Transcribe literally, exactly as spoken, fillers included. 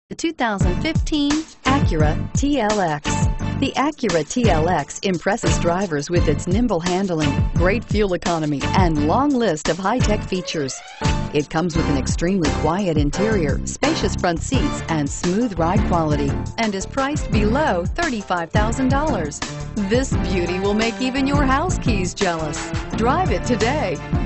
The two thousand fifteen Acura T L X. The Acura T L X impresses drivers with its nimble handling, great fuel economy, and long list of high-tech features. It comes with an extremely quiet interior, spacious front seats, and smooth ride quality, and is priced below thirty-five thousand dollars. This beauty will make even your house keys jealous. Drive it today.